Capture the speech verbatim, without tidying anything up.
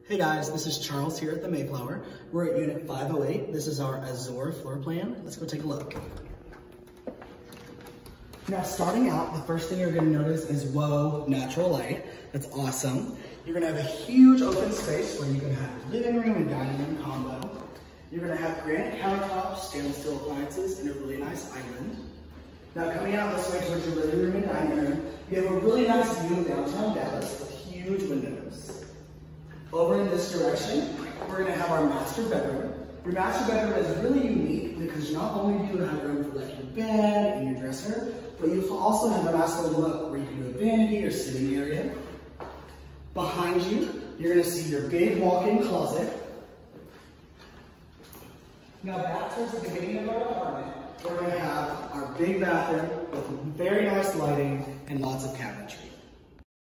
Hey guys, this is Charles here at the Mayflower. We're at unit five oh eight. This is our Azure floor plan. Let's go take a look. Now starting out, the first thing you're gonna notice is, whoa, natural light. That's awesome. You're gonna have a huge open space where you can have living room and dining room combo. You're gonna have granite countertops, stainless steel appliances, and a really nice island. Now coming out this way towards your living room and dining room, you have a really nice view of downtown Dallas with huge windows. Over in this direction, we're gonna have our master bedroom. Your master bedroom is really unique because not only do you have room for like your bed and your dresser, but you also have a nice little nook where you can do a vanity or sitting area. Behind you, you're gonna see your big walk-in closet. Now back towards the beginning of our apartment, we're gonna have our big bathroom with very nice lighting and lots of cabinetry.